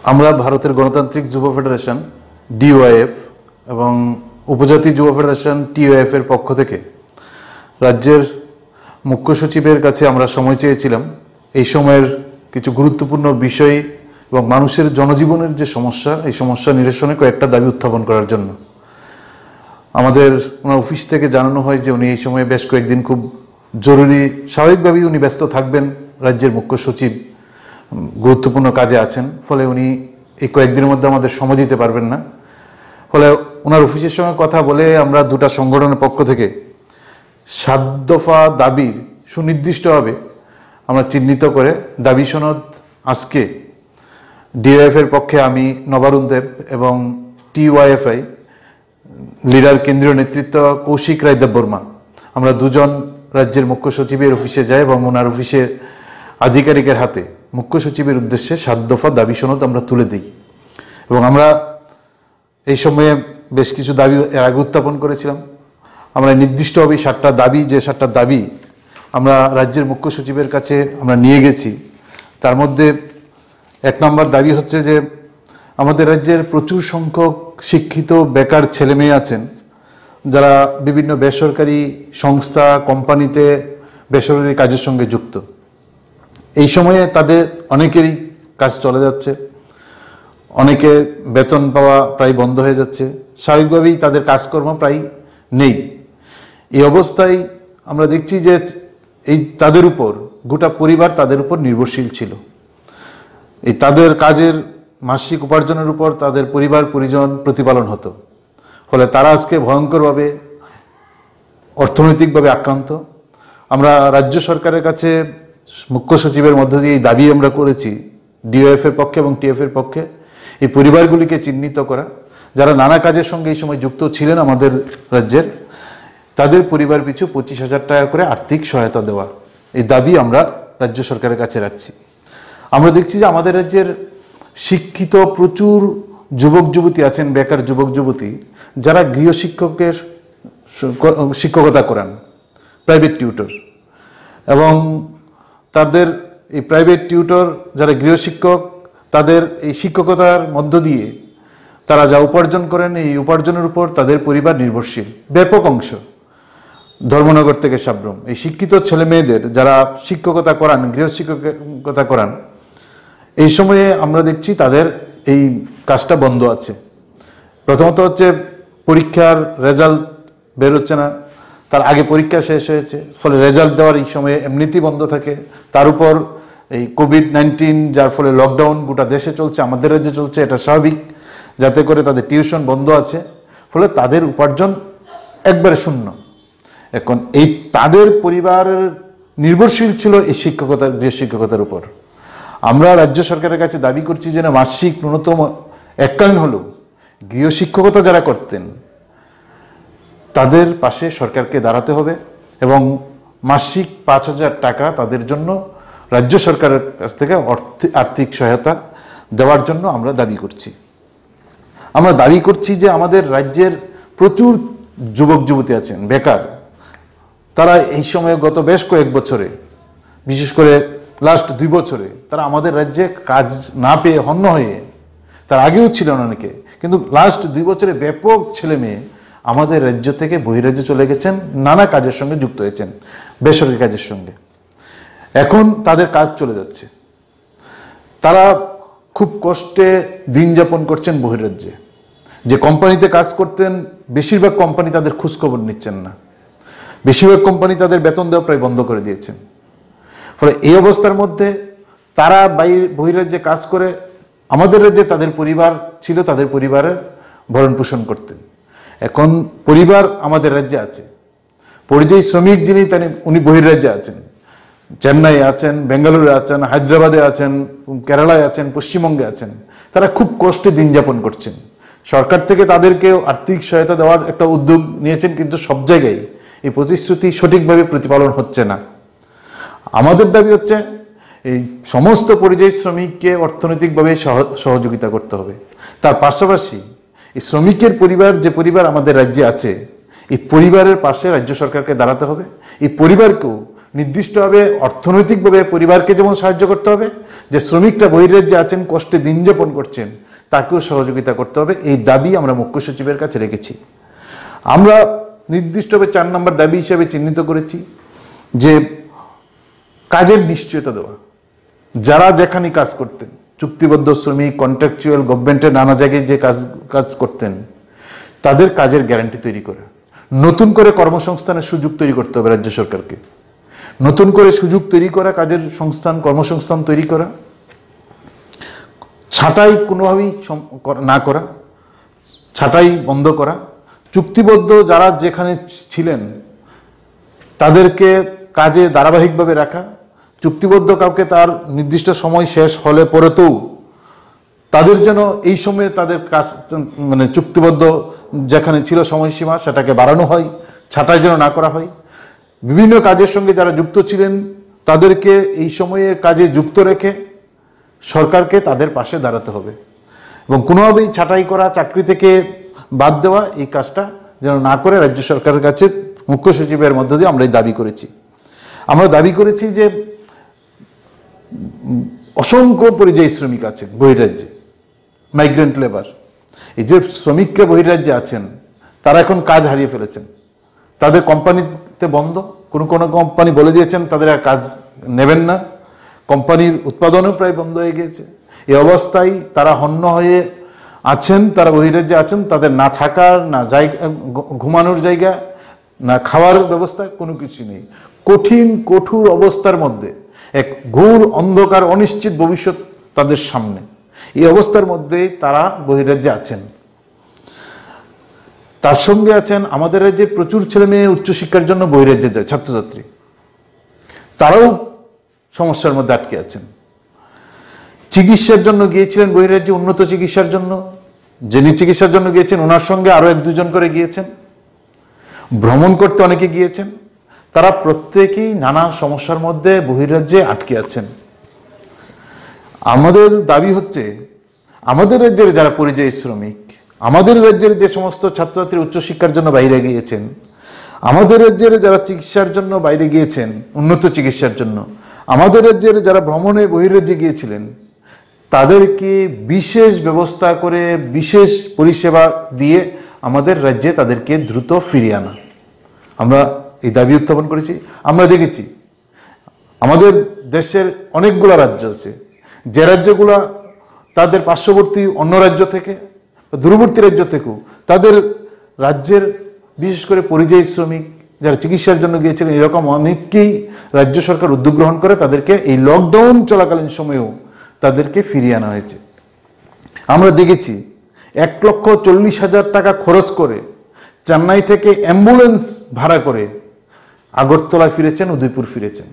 আমরা ভারতের গণতান্ত্রিক যুব ফেডারেশন ডিওয়াইএফ এবং উপজাতি যুব ফেডারেশন টিওএফ এর পক্ষ থেকে রাজ্যের মুখ্য সচিবের কাছে আমরা সময় চেয়েছিলাম এই সময়ের কিছু গুরুত্বপূর্ণ বিষয় এবং মানুষের জনজীবনের যে সমস্যা এই সমস্যা নিরসনে কয়েকটা দাবি উত্থাপন করার জন্য। আমাদের ওনার অফিস থেকে জানানো হয় যে উনি এই সময়ে বেশ কয়েকদিন খুব জরুরি, স্বাভাবিকভাবেই উনি ব্যস্ত থাকবেন, রাজ্যের মুখ্য সচিব গুরুত্বপূর্ণ কাজে আছেন, ফলে উনি এই কয়েকদিনের মধ্যে আমাদের সময় দিতে পারবেন না। ফলে ওনার অফিসের সঙ্গে কথা বলে আমরা দুটা সংগঠনের পক্ষ থেকে 7 দফা দাবির সুনির্দিষ্টভাবে আমরা চিহ্নিত করে দাবি সনদ আজকে ডিওএফ এর পক্ষে আমি নবারুণ দেব এবং টিওয়াইএফআই লিডার কেন্দ্রীয় নেতৃত্ব কৌশিক রায় দেববর্মা আমরা দুজন রাজ্যের মুখ্য সচিবের অফিসে যাই এবং ওনার অফিসের আধিকারিকের হাতে মুখ্য সচিবের উদ্দেশ্যে 7 দফা দাবি সনদ আমরা তুলে দিই। এবং আমরা এই সময়ে বেশ কিছু দাবি এর আগে উত্থাপন করেছিলাম। আমরা নির্দিষ্টভাবে 7টা দাবি, যে 7টা দাবি আমরা রাজ্যের মুখ্য সচিবের কাছে আমরা নিয়ে গেছি, তার মধ্যে 1 নম্বর দাবি হচ্ছে যে আমাদের রাজ্যের প্রচুর সংখ্যক শিক্ষিত বেকার ছেলে মেয়ে আছেন যারা বিভিন্ন বেসরকারি সংস্থা কোম্পানিতে বেসরকারি কাজের সঙ্গে যুক্ত। এই সময়ে তাদের অনেকেরই কাজ চলে যাচ্ছে, অনেকের বেতন পাওয়া প্রায় বন্ধ হয়ে যাচ্ছে, স্বাভাবিকভাবেই তাদের কাজকর্ম প্রায় নেই। এই অবস্থায় আমরা দেখছি যে এই তাদের উপর গোটা পরিবার তাদের উপর নির্ভরশীল ছিল। এই তাদের কাজের মাসিক উপার্জনের উপর তাদের পরিবার পরিজন প্রতিপালন হতো। ফলে তারা আজকে ভয়ঙ্করভাবে অর্থনৈতিকভাবে আক্রান্ত। আমরা রাজ্য সরকারের কাছে মুখ্য সচিবের মধ্য দিয়ে এই দাবি আমরা করেছি ডিওএফ এর পক্ষে এবং টিএফ এর পক্ষে, এই পরিবারগুলিকে চিহ্নিত করা যারা নানা কাজের সঙ্গে এই সময় যুক্ত ছিলেন আমাদের রাজ্যের, তাদের পরিবার পিছু 25,000 টাকা করে আর্থিক সহায়তা দেওয়া। এই দাবি আমরা রাজ্য সরকারের কাছে রাখছি। আমরা দেখছি যে আমাদের রাজ্যের শিক্ষিত প্রচুর যুবক যুবতী আছেন, বেকার যুবক যুবতী যারা গৃহশিক্ষকের শিক্ষকতা করান, প্রাইভেট টিউটর, এবং তাদের এই প্রাইভেট টিউটর যারা গৃহশিক্ষক তাদের এই শিক্ষকতার মধ্য দিয়ে তারা যা উপার্জন করেন এই উপার্জনের উপর তাদের পরিবার নির্ভরশীল। ব্যাপক অংশ ধর্মনগর থেকে সাব্রম এই শিক্ষিত ছেলে মেয়েদের যারা শিক্ষকতা করান, গৃহশিক্ষকতা করান, এই সময়ে আমরা দেখছি তাদের এই কাজটা বন্ধ আছে। প্রথমত হচ্ছে পরীক্ষার রেজাল্ট বের হচ্ছে না, তার আগে পরীক্ষা শেষ হয়েছে, ফলে রেজাল্ট দেওয়ার এই সময়ে এমনিতেই বন্ধ থাকে। তার উপর এই কোভিড-19 যার ফলে লকডাউন গোটা দেশে চলছে, আমাদের রাজ্যে চলছে, এটা স্বাভাবিক, যাতে করে তাদের টিউশন বন্ধ আছে, ফলে তাদের উপার্জন একবারে শূন্য। এখন এই তাদের পরিবারের নির্ভরশীল ছিল এই শিক্ষকতার, গৃহশিক্ষকতার উপর। আমরা রাজ্য সরকারের কাছে দাবি করছি যে না, মাসিক ন্যূনতম এককালীন হলেও গৃহশিক্ষকতা যারা করতেন তাদের পাশে সরকারকে দাঁড়াতে হবে এবং মাসিক 5,000 টাকা তাদের জন্য রাজ্য সরকারের কাছ থেকে আর্থিক সহায়তা দেওয়ার জন্য আমরা দাবি করছি। আমরা দাবি করছি যে আমাদের রাজ্যের প্রচুর যুবক যুবতী আছেন বেকার, তারা এই সময়ে গত বেশ কয়েক বছরে, বিশেষ করে লাস্ট 2 বছরে তারা আমাদের রাজ্যে কাজ না পেয়ে হন্য হয়ে, তার আগেও ছিলেন অনেকে, কিন্তু লাস্ট 2 বছরে ব্যাপক ছেলে মেয়ে আমাদের রাজ্য থেকে বহিরাজ্যে চলে গেছেন, নানা কাজের সঙ্গে যুক্ত হয়েছেন, বেসরকারি কাজের সঙ্গে। এখন তাদের কাজ চলে যাচ্ছে, তারা খুব কষ্টে দিন যাপন করছেন বহিরাজ্যে। যে কোম্পানিতে কাজ করতেন বেশিরভাগ কোম্পানি তাদের খোঁজখবর নিচ্ছেন না, বেশিরভাগ কোম্পানি তাদের বেতন দেওয়া প্রায় বন্ধ করে দিয়েছেন। ফলে এই অবস্থার মধ্যে তারা বহিরাজ্যে কাজ করে আমাদের রাজ্যে তাদের পরিবার ছিল, তাদের পরিবারের ভরণ পোষণ করতেন। এখন পরিবার আমাদের রাজ্যে আছে, পরিযায়ী শ্রমিক যিনি উনি বহির্রাজ্যে আছেন, চেন্নাই আছেন, বেঙ্গালুরু আছেন, হায়দ্রাবাদে আছেন, কেরালায় আছেন, পশ্চিমবঙ্গে আছেন, তারা খুব কষ্টে দিন যাপন করছেন। সরকার থেকে তাদেরকে আর্থিক সহায়তা দেওয়ার একটা উদ্যোগ নিয়েছেন, কিন্তু সব জায়গায় এই প্রতিশ্রুতি সঠিকভাবে প্রতিপালন হচ্ছে না। আমাদের দাবি হচ্ছে এই সমস্ত পরিযায়ী শ্রমিককে অর্থনৈতিকভাবে সহযোগিতা করতে হবে। তার পাশাপাশি এই শ্রমিকের পরিবার, যে পরিবার আমাদের রাজ্যে আছে, এই পরিবারের পাশে রাজ্য সরকারকে দাঁড়াতে হবে। এই পরিবারকেও নির্দিষ্টভাবে অর্থনৈতিকভাবে পরিবারকে যেমন সাহায্য করতে হবে, যে শ্রমিকরা বহির্রাজ্যে আছেন, কষ্টে দিন যাপন করছেন, তাকেও সহযোগিতা করতে হবে। এই দাবি আমরা মুখ্য সচিবের কাছে রেখেছি। আমরা নির্দিষ্টভাবে 4 নম্বর দাবি হিসেবে চিহ্নিত করেছি যে কাজের নিশ্চয়তা দেওয়া। যারা যেখানে কাজ করতেন, চুক্তিবদ্ধ শ্রমিক, কন্ট্রাকচুয়াল, গভর্নমেন্টের নানা জায়গায় যে কাজ করতেন, তাদের কাজের গ্যারান্টি তৈরি করা। নতুন করে কর্মসংস্থানের সুযোগ তৈরি করতে হবে রাজ্য সরকারকে। নতুন করে সুযোগ তৈরি করা, কাজের সংস্থান, কর্মসংস্থান তৈরি করা। ছাঁটাই কোনোভাবেই না করা, ছাঁটাই বন্ধ করা। চুক্তিবদ্ধ যারা যেখানে ছিলেন তাদেরকে কাজে ধারাবাহিকভাবে রাখা। চুক্তিবদ্ধ কাউকে তার নির্দিষ্ট সময় শেষ হলে পরেতেও তাদের যেন এই সময়ে তাদের কাজ, মানে চুক্তিবদ্ধ যেখানে ছিল সময়সীমা, সেটাকে বাড়ানো হয়, ছাঁটাই যেন না করা হয়। বিভিন্ন কাজের সঙ্গে যারা যুক্ত ছিলেন তাদেরকে এই সময়ে কাজে যুক্ত রেখে সরকারকে তাদের পাশে দাঁড়াতে হবে এবং কোনোভাবেই ছাঁটাই করা, চাকরি থেকে বাদ দেওয়া, এই কাজটা যেন না করে রাজ্য সরকারের কাছে মুখ্য সচিবের মধ্য দিয়ে আমরা এই দাবি করেছি। আমরা দাবি করেছি যে অসংখ্য পরিযায়ী শ্রমিক আছেন বহির্রাজ্যে, মাইগ্রেন্ট লেবার। এই যে শ্রমিকরা বহির্রাজ্যে আছেন তারা এখন কাজ হারিয়ে ফেলেছেন, তাদের কোম্পানিতে বন্ধ, কোনো কোম্পানি বলে দিয়েছেন তাদের আর কাজ নেবেন না, কোম্পানির উৎপাদনও প্রায় বন্ধ হয়ে গিয়েছে। এই অবস্থায় তারা হন্য হয়ে আছেন, তারা বহির্রাজ্যে আছেন, তাদের না থাকার, না জায়গা, ঘুমানোর জায়গা, না খাওয়ার ব্যবস্থা, কোনো কিছু নেই। কঠিন কঠোর অবস্থার মধ্যে এক ঘোর অন্ধকার অনিশ্চিত ভবিষ্যৎ তাদের সামনে। এই অবস্থার মধ্যে তারা বহির্রাজ্যে আছেন। তার সঙ্গে আছেন আমাদের রাজ্যে প্রচুর ছেলে মেয়ে উচ্চশিক্ষার জন্য বহির্রাজ্যে যায়, ছাত্রছাত্রী, তারাও সমস্যার মধ্যে আটকে আছেন। চিকিৎসার জন্য গিয়েছিলেন বহির্রাজ্যে, উন্নত চিকিৎসার জন্য, যিনি চিকিৎসার জন্য গিয়েছেন ওনার সঙ্গে আরো 1-2 জন করে গিয়েছেন, ভ্রমণ করতে অনেকে গিয়েছেন, তারা প্রত্যেকেই নানা সমস্যার মধ্যে বহির্রাজ্যে আটকে আছেন। আমাদের দাবি হচ্ছে আমাদের রাজ্যের যারা পরিযায়ী শ্রমিক, আমাদের রাজ্যের যে সমস্ত ছাত্রছাত্রী উচ্চশিক্ষার জন্য বাইরে গিয়েছেন, আমাদের রাজ্যের যারা চিকিৎসার জন্য বাইরে গিয়েছেন, উন্নত চিকিৎসার জন্য, আমাদের রাজ্যের যারা ভ্রমণে বহির্রাজ্যে গিয়েছিলেন, তাদেরকে বিশেষ ব্যবস্থা করে বিশেষ পরিষেবা দিয়ে আমাদের রাজ্যে তাদেরকে দ্রুত ফিরিয়ে আনা। আমরা এই দাবি উত্থাপন করেছি। আমরা দেখেছি আমাদের দেশের অনেকগুলো রাজ্য আছে, যে রাজ্যগুলো তাদের পার্শ্ববর্তী অন্য রাজ্য থেকে, দূরবর্তী রাজ্য থেকেও তাদের রাজ্যের বিশেষ করে পরিযায়ী শ্রমিক যারা চিকিৎসার জন্য গিয়েছিলেন, এরকম অনেককেই রাজ্য সরকার উদ্যোগ গ্রহণ করে তাদেরকে এই লকডাউন চলাকালীন সময়েও তাদেরকে ফিরিয়ে আনা হয়েছে। আমরা দেখেছি 1,40,000 টাকা খরচ করে চেন্নাই থেকে অ্যাম্বুলেন্স ভাড়া করে আগরতলা ফিরেছেন, উদয়পুর ফিরেছেন।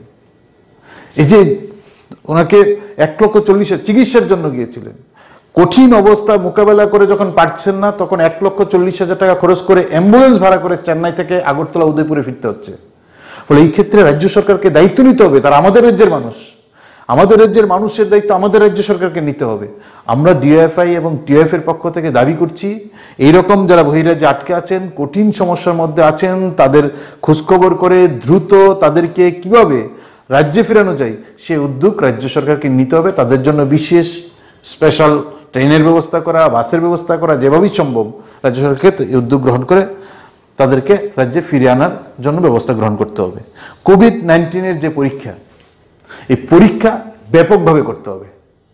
এই যে ওনাকে 1,40,000 চিকিৎসার জন্য গিয়েছিলেন, কঠিন অবস্থা মোকাবেলা করে যখন পারছেন না, তখন 1,40,000 টাকা খরচ করে অ্যাম্বুলেন্স ভাড়া করে চেন্নাই থেকে আগরতলা উদয়পুরে ফিরতে হচ্ছে। ফলে এই ক্ষেত্রে রাজ্য সরকারকে দায়িত্ব নিতে হবে। তারা আমাদের রাজ্যের মানুষ, আমাদের রাজ্যের মানুষের দায়িত্ব আমাদের রাজ্য সরকারকে নিতে হবে। আমরা ডিওএফআই এবং টিওএফ এর পক্ষ থেকে দাবি করছি, এইরকম যারা বহির্রাজ্যে আটকে আছেন, কঠিন সমস্যার মধ্যে আছেন, তাদের খোঁজখবর করে দ্রুত তাদেরকে কিভাবে রাজ্যে ফেরানো যায় সে উদ্যোগ রাজ্য সরকারকে নিতে হবে। তাদের জন্য বিশেষ স্পেশাল ট্রেনের ব্যবস্থা করা, বাসের ব্যবস্থা করা, যেভাবেই সম্ভব রাজ্য সরকারকে এই উদ্যোগ গ্রহণ করে তাদেরকে রাজ্যে ফিরিয়ে আনার জন্য ব্যবস্থা গ্রহণ করতে হবে। কোভিড-19 যে পরীক্ষা, এই পরীক্ষা ব্যাপকভাবে করতে হবে,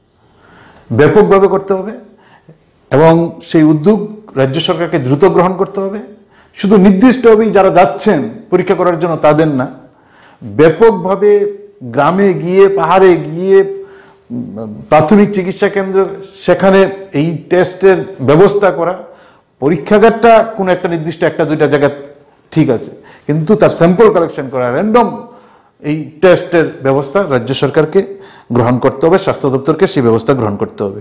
ব্যাপকভাবে করতে হবে এবং সেই উদ্যোগ রাজ্য সরকারকে দ্রুত গ্রহণ করতে হবে। শুধু নির্দিষ্টভাবেই যারা যাচ্ছেন পরীক্ষা করার জন্য তাদের না, ব্যাপকভাবে গ্রামে গিয়ে, পাহাড়ে গিয়ে, প্রাথমিক চিকিৎসা কেন্দ্র, সেখানে এই টেস্টের ব্যবস্থা করা। পরীক্ষাগারটা কোনো একটা নির্দিষ্ট 1-2টা জায়গা ঠিক আছে, কিন্তু তার স্যাম্পল কালেকশন করা, র্যান্ডম এই টেস্টের ব্যবস্থা রাজ্য সরকারকে গ্রহণ করতে হবে, স্বাস্থ্য দপ্তরকে সেই ব্যবস্থা গ্রহণ করতে হবে।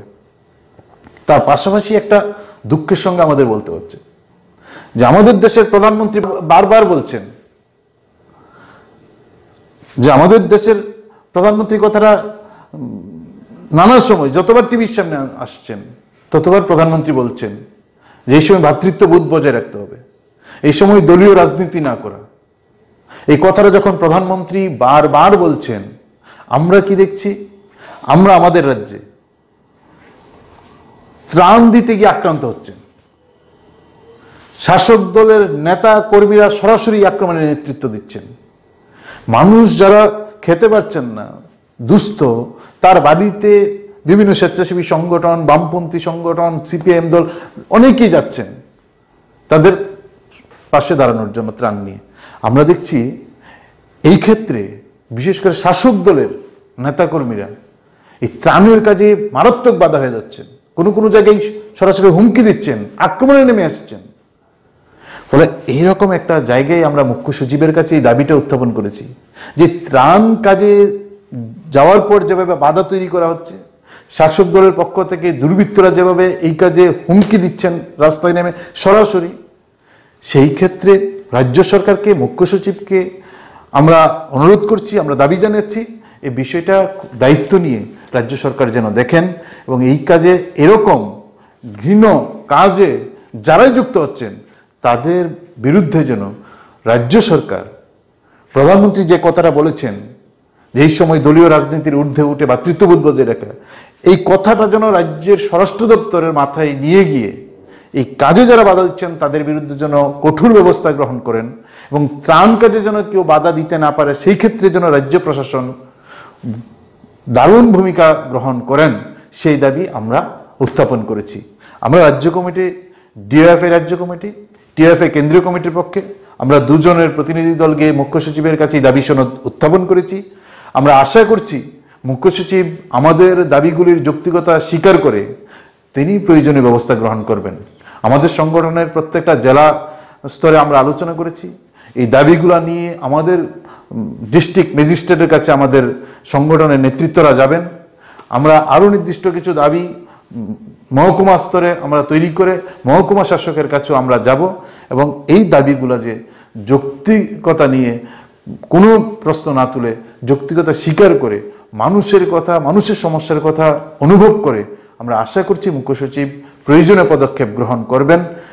তার পাশাপাশি একটা দুঃখের সঙ্গে আমাদের বলতে হচ্ছে যে আমাদের দেশের প্রধানমন্ত্রী বারবার বলছেন যে আমাদের দেশের প্রধানমন্ত্রী কথাটা নানা সময় যতবার টিভির সামনে আসছেন ততবার প্রধানমন্ত্রী বলছেন যে এই সময় ভ্রাতৃত্ববোধ বজায় রাখতে হবে, এই সময় দলীয় রাজনীতি না করা, এই কথাটা যখন প্রধানমন্ত্রী বারবার বলছেন, আমরা কি দেখছি? আমরা আমাদের রাজ্যে ত্রাণ দিতে গিয়ে আক্রান্ত হচ্ছেন। শাসক দলের নেতা কর্মীরা সরাসরি আক্রমণের নেতৃত্ব দিচ্ছেন। মানুষ যারা খেতে পারছেন না, দুস্থ, তার বাড়িতে বিভিন্ন স্বেচ্ছাসেবী সংগঠন, বামপন্থী সংগঠন, সিপিআইএম দল অনেকেই যাচ্ছেন তাদের পাশে দাঁড়ানোর জন্য ত্রাণ নিয়ে। আমরা দেখছি এই ক্ষেত্রে বিশেষ করে শাসক দলের নেতাকর্মীরা এই ত্রাণের কাজে মারাত্মক বাধা হয়ে যাচ্ছেন। কোনো কোনো জায়গায় সরাসরি হুমকি দিচ্ছেন, আক্রমণে নেমে আসছেন। ফলে এইরকম একটা জায়গায় আমরা মুখ্য সচিবের কাছে এই দাবিটা উত্থাপন করেছি যে ত্রাণ কাজে যাওয়ার পর যেভাবে বাধা তৈরি করা হচ্ছে, শাসক দলের পক্ষ থেকে দুর্বৃত্তরা যেভাবে এই কাজে হুমকি দিচ্ছেন রাস্তায় নেমে সরাসরি, সেই ক্ষেত্রে রাজ্য সরকারকে, মুখ্য সচিবকে আমরা অনুরোধ করছি, আমরা দাবি জানাচ্ছি এই বিষয়টা দায়িত্ব নিয়ে রাজ্য সরকার যেন দেখেন এবং এই কাজে, এরকম ঘৃণ্য কাজে যারাই যুক্ত হচ্ছেন তাদের বিরুদ্ধে যেন রাজ্য সরকার, প্রধানমন্ত্রী যে কথাটা বলেছেন যে এই সময় দলীয় রাজনীতির ঊর্ধ্বে উঠে ভ্রাতৃত্ববোধ বজায় রাখা, এই কথাটা যেন রাজ্যের স্বরাষ্ট্র দপ্তরের মাথায় নিয়ে গিয়ে এই কাজে যারা বাধা দিচ্ছেন তাদের বিরুদ্ধে যেন কঠোর ব্যবস্থা গ্রহণ করেন এবং ত্রাণ কাজে যেন কেউ বাধা দিতে না পারে সেই ক্ষেত্রে যেন রাজ্য প্রশাসন দারুণ ভূমিকা গ্রহণ করেন, সেই দাবি আমরা উত্থাপন করেছি। আমরা রাজ্য কমিটি, ডিওএফআই রাজ্য কমিটি, টিএফআই কেন্দ্রীয় কমিটির পক্ষে আমরা দুজনের প্রতিনিধি দল গিয়ে মুখ্য সচিবের কাছে দাবি সনদ উত্থাপন করেছি। আমরা আশা করছি মুখ্য সচিব আমাদের দাবিগুলির যৌক্তিকতা স্বীকার করে তিনি প্রয়োজনীয় ব্যবস্থা গ্রহণ করবেন। আমাদের সংগঠনের প্রত্যেকটা জেলা স্তরে আমরা আলোচনা করেছি। এই দাবিগুলো নিয়ে আমাদের ডিস্ট্রিক্ট ম্যাজিস্ট্রেটের কাছে আমাদের সংগঠনের নেতৃত্বরা যাবেন। আমরা আরও নির্দিষ্ট কিছু দাবি মহকুমা স্তরে আমরা তৈরি করে মহকুমা শাসকের কাছেও আমরা যাব এবং এই দাবিগুলো যে যৌক্তিকতা নিয়ে কোনো প্রশ্ন না তুলে যৌক্তিকতা স্বীকার করে মানুষের কথা, মানুষের সমস্যার কথা অনুভব করে আমরা আশা করছি মুখ্য সচিব প্রয়োজনীয় পদক্ষেপ গ্রহণ করবেন